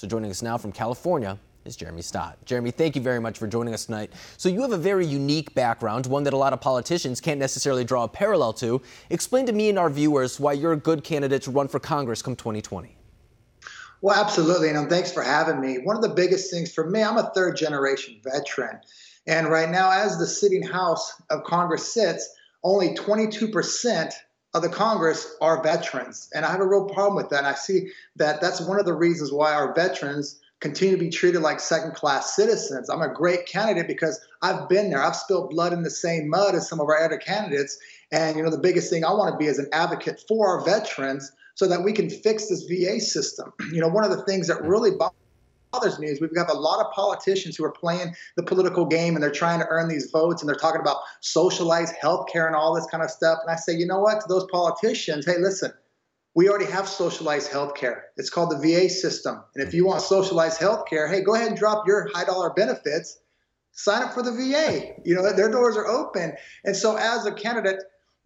So joining us now from California is Jeremy Staat. Jeremy, thank you very much for joining us tonight. So you have a very unique background, one that a lot of politicians can't necessarily draw a parallel to. Explain to me and our viewers why you're a good candidate to run for Congress come 2020. Well, absolutely, and thanks for having me. One of the biggest things for me, I'm a third-generation veteran. And right now, as the sitting House of Congress sits, only 22% of the Congress are veterans. And I have a real problem with that. And I see that that's one of the reasons why our veterans continue to be treated like second-class citizens. I'm a great candidate because I've been there. I've spilled blood in the same mud as some of our other candidates. And, the biggest thing I want to be is an advocate for our veterans so that we can fix this VA system. One of the things that really bothers me is we've got a lot of politicians who are playing the political game and they're trying to earn these votes and they're talking about socialized health care and all this kind of stuff. And I say, you know what, to those politicians, hey, listen, we already have socialized health care. It's called the VA system. And if you want socialized health care, hey, go ahead and drop your high-dollar benefits, sign up for the VA. Their doors are open. And so as a candidate,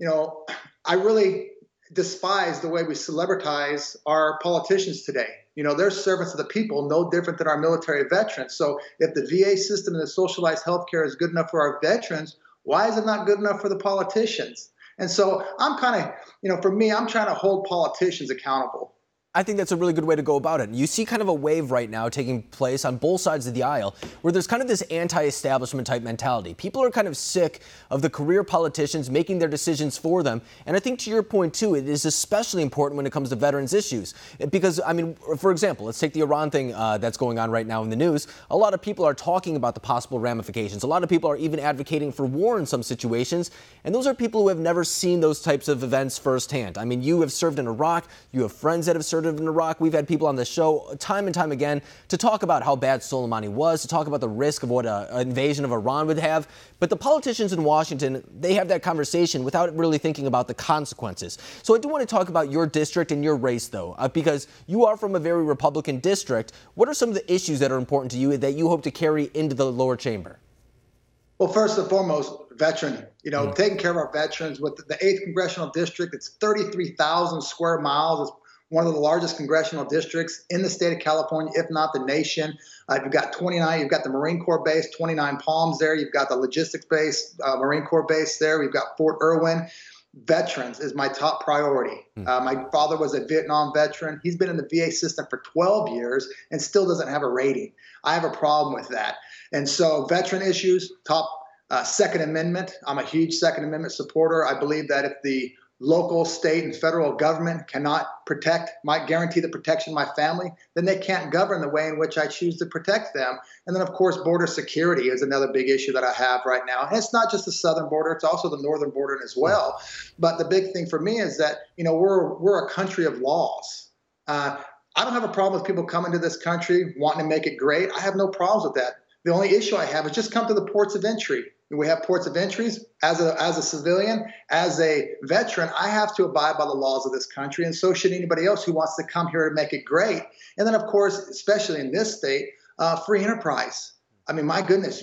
I really despise the way we celebritize our politicians today. They're servants of the people, no different than our military veterans. So if the VA system and the socialized health care is good enough for our veterans, why is it not good enough for the politicians? And so I'm kind of, for me, I'm trying to hold politicians accountable. I think that's a really good way to go about it. You see kind of a wave right now taking place on both sides of the aisle where there's kind of this anti-establishment type mentality. People are kind of sick of the career politicians making their decisions for them. And I think to your point, too, it is especially important when it comes to veterans issues. Because, for example, let's take the Iran thing that's going on right now in the news. A lot of people are talking about the possible ramifications. A lot of people are even advocating for war in some situations. And those are people who have never seen those types of events firsthand. You have served in Iraq. You have friends that have served in Iraq. We've had people on the show time and time again to talk about how bad Soleimani was, to talk about the risk of what an invasion of Iran would have. But the politicians in Washington, they have that conversation without really thinking about the consequences. So I do want to talk about your district and your race, though, because you are from a very Republican district. What are some of the issues that are important to you that you hope to carry into the lower chamber? Well, first and foremost, veteran, taking care of our veterans with the 8th congressional district. It's 33,000 square miles. It's one of the largest congressional districts in the state of California, if not the nation. You've got 29, you've got the Marine Corps base, 29 Palms there. You've got the logistics base, Marine Corps base there. We've got Fort Irwin. Veterans is my top priority. My father was a Vietnam veteran. He's been in the VA system for 12 years and still doesn't have a rating. I have a problem with that. And so veteran issues, top Second Amendment. I'm a huge Second Amendment supporter. I believe that if the local, state, and federal government cannot guarantee the protection of my family, then they can't govern the way in which I choose to protect them. And then, of course, border security is another big issue that I have right now. And it's not just the southern border, it's also the northern border as well. But the big thing for me is that, we're a country of laws. I don't have a problem with people coming to this country wanting to make it great. I have no problems with that. The only issue I have is just come to the ports of entry. We have ports of entries. As a civilian, as a veteran, I have to abide by the laws of this country, and so should anybody else who wants to come here and make it great. And then, of course, especially in this state, free enterprise. My goodness,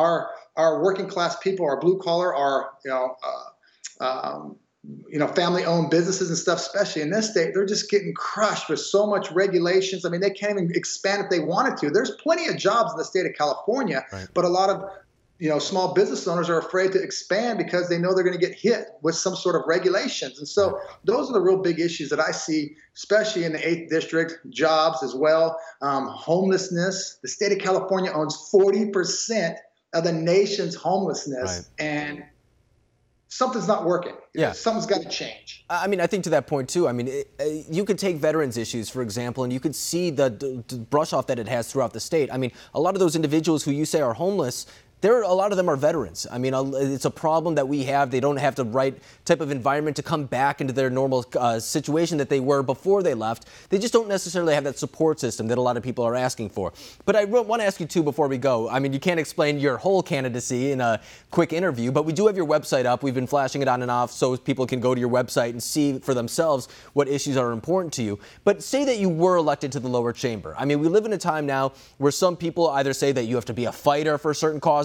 our working class people, our blue collar, our family-owned businesses and stuff, especially in this state, they're just getting crushed with so much regulations. They can't even expand if they wanted to. There's plenty of jobs in the state of California, right, but a lot of small business owners are afraid to expand because they know they're going to get hit with some sort of regulations. And so those are the real big issues that I see, especially in the 8th district, jobs as well. Homelessness. The state of California owns 40% of the nation's homelessness. Right. And something's not working. Yeah. Something's got to change. I think to that point, too, you could take veterans issues, for example, and you could see the brush off that it has throughout the state. A lot of those individuals who you say are homeless, a lot of them are veterans. It's a problem that we have. They don't have the right type of environment to come back into their normal situation that they were before they left. They just don't necessarily have that support system that a lot of people are asking for. But I want to ask you, too, before we go. You can't explain your whole candidacy in a quick interview, but we do have your website up. We've been flashing it on and off so people can go to your website and see for themselves what issues are important to you. But say that you were elected to the lower chamber. We live in a time now where some people either say that you have to be a fighter for certain causes,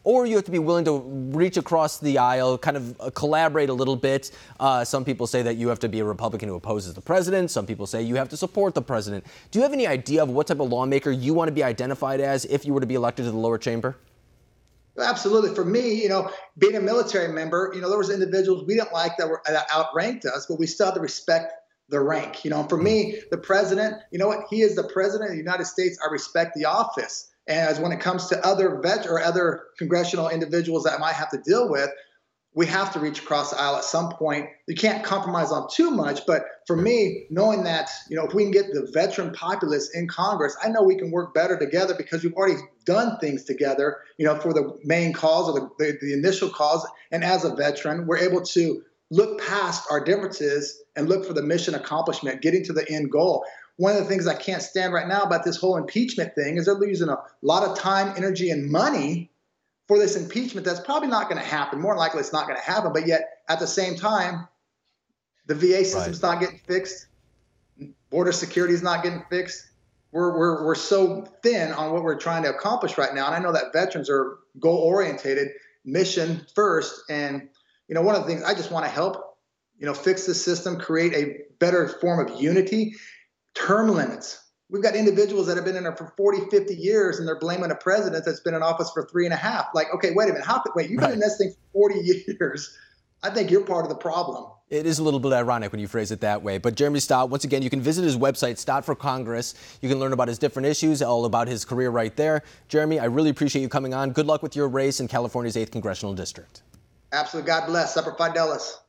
or you have to be willing to reach across the aisle, kind of collaborate a little bit. Some people say that you have to be a Republican who opposes the president. Some people say you have to support the president. Do you have any idea of what type of lawmaker you want to be identified as if you were to be elected to the lower chamber? Absolutely. For me, being a military member, there was individuals we didn't like that outranked us, but we still had to respect the rank. For me, the president, he is the president of the United States. I respect the office. And as when it comes to other congressional individuals that I might have to deal with, we have to reach across the aisle at some point. You can't compromise on too much. But for me, knowing that, if we can get the veteran populace in Congress, I know we can work better together because we've already done things together, for the main cause or the initial cause. And as a veteran, we're able to look past our differences and look for the mission accomplishment, getting to the end goal. One of the things I can't stand right now about this whole impeachment thing is they're using a lot of time, energy, and money for this impeachment that's probably not going to happen. More likely it's not going to happen. But yet, at the same time, the VA system's not getting fixed. Border security is not getting fixed. We're so thin on what we're trying to accomplish right now. And I know that veterans are goal-orientated, mission first. And, one of the things I just want to help, fix the system, create a better form of unity. Term limits. We've got individuals that have been in there for 40, 50 years, and they're blaming a president that's been in office for 3.5. Like, okay, wait a minute. You've been in this thing for 40 years. I think you're part of the problem. It is a little bit ironic when you phrase it that way. But Jeremy Staat, once again, you can visit his website, Staat for Congress. You can learn about his different issues, all about his career right there. Jeremy, I really appreciate you coming on. Good luck with your race in California's 8th Congressional District. Absolutely. God bless. Semper Fidelis.